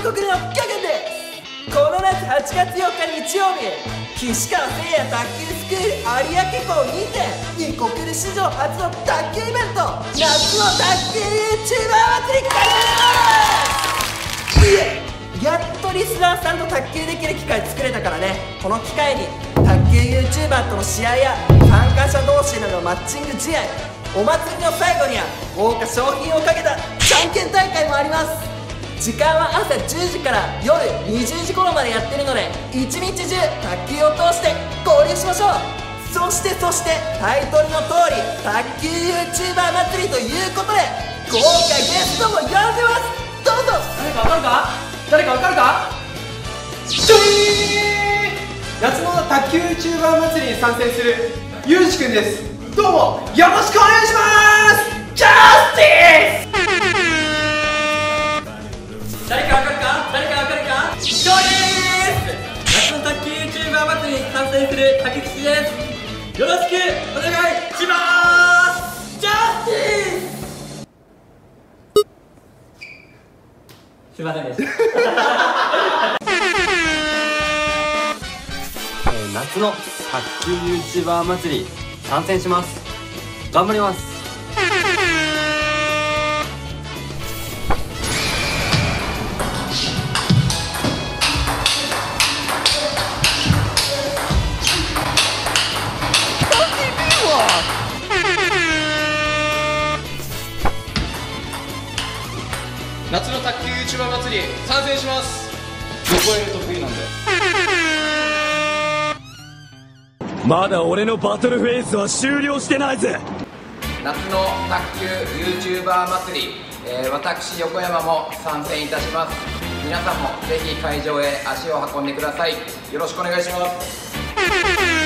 国の巨源です。この夏8月4日日曜日、岸川聖也卓球スクール有明校にて日国で史上初の卓球イベント、夏の卓球 YouTuber 祭り開催します。やっとリスナーさんと卓球できる機会作れたからね。この機会に卓球 YouTuber との試合や参加者同士でのマッチング試合、お祭りの最後には豪華賞品をかけたじゃんけん大会もあります。時間は朝10時から夜20時頃までやってるので、一日中卓球を通して交流しましょう。そしてタイトルの通り卓球 YouTuber 祭りということで豪華ゲストも呼んでます。どうぞ。 誰かわかるかシュイーン、夏の卓球 YouTuber 祭りに参戦するゆうじくんです。どうもよろしくお願いします。ジャスティス。 誰かわかるか勝利です。夏の卓球 YouTuber 祭りに参戦する竹吉です。よろしくお願いします。ジャスティス。すいませんでした夏の卓球 YouTuber 祭り参戦します。頑張ります。 夏の卓球 YouTuber 祭り参戦します。横エル得意なんで。 まだ俺のバトルフェーズは終了してないぜ。 夏の卓球 YouTuber 祭り、私横山も参戦いたします。皆さんもぜひ会場へ足を運んでください。よろしくお願いします。